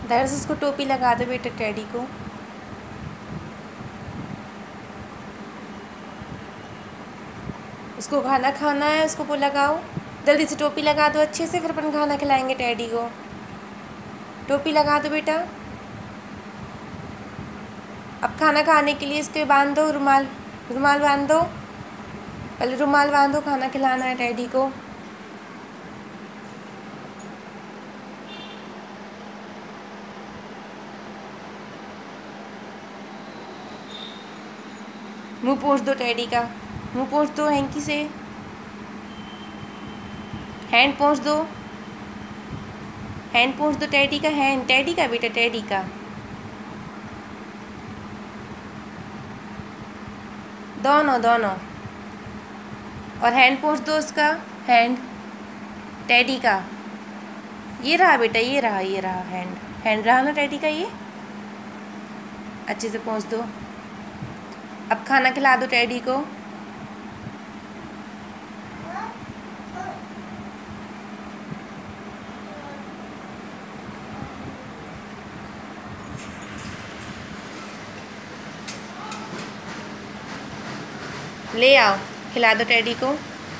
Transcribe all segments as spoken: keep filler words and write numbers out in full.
धैर्य से उसको टोपी लगा दो बेटा टेडी को। उसको खाना खाना है, उसको वो लगाओ। जल्दी से टोपी लगा दो अच्छे से, फिर अपन खाना खिलाएंगे टेडी को। टोपी लगा दो बेटा। अब खाना खाने के लिए इसके बांध दो रुमाल। रुमाल बांध दो, पहले रुमाल बांधो, खाना खिलाना है टेडी को। मुंह पोंछ दो टेडी का, मुंह पोंछ दो हैंकी से। हैंड पोंछ दो, हैंड पोंछ दो टेडी का, हैंड टेडी का बेटा टेडी का। दोनों दोनों। और हैंड पोंछ दो उसका, हैंड टेडी का। ये रहा बेटा, ये रहा, ये रहा हैंड, हैंड रहा ना टेडी का। ये अच्छे से पोंछ दो। अब खाना खिला दो टेडी को। ले आओ, खिला दो टेडी को।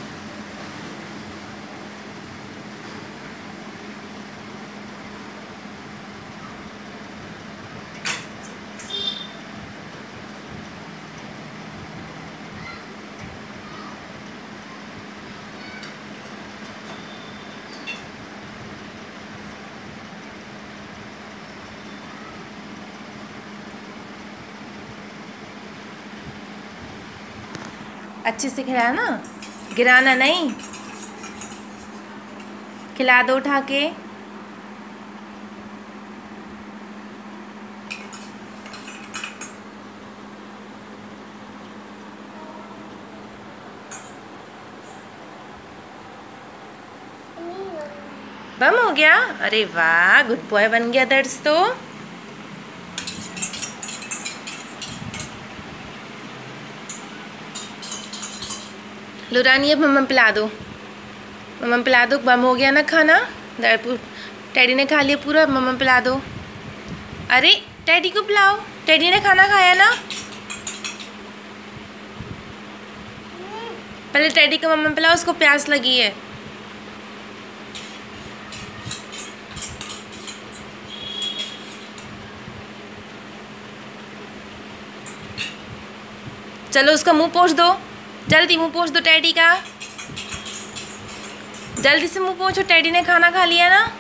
अच्छे से खिलाना, गिराना नहीं। खिला दो उठा के। बम हो गया, अरे वाह, गुड बॉय बन गया दर्श तो। लो रानी, अब मम्मा पिला दो, मम्मा पिला दो। बम हो गया ना खाना, टेडी ने खा लिया पूरा, मम्मा पिला दो। अरे टेडी को पिलाओ, टेडी ने खाना खाया ना। पहले टेडी को मम्मा पिलाओ, उसको प्यास लगी है। चलो उसका मुंह पोंछ दो, जल्दी मुंह पोंछ दो टेडी का। जल्दी से मुंह पोंछो, टेडी ने खाना खा लिया ना।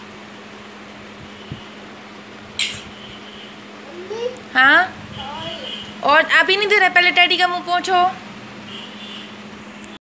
हाँ, और अभी नहीं दे रहा, पहले टेडी का मुंह पोंछो।